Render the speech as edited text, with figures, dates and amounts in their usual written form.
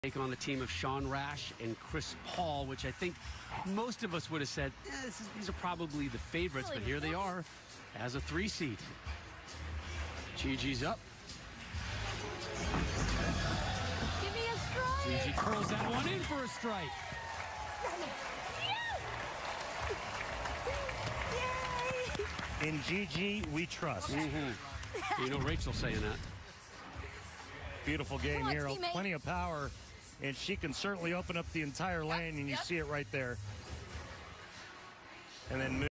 Take on the team of Sean Rash and Chris Paul, which I think most of us would have said, these are probably the favorites, but here they are as a 3 seed. Gigi's up. Give me a strike. Gigi curls that one in for a strike. Yay! In Gigi, we trust. You know Rachel's saying that. Beautiful game on, here. teammate. Plenty of power. And she can certainly open up the entire lane, and you see it right there. And then move.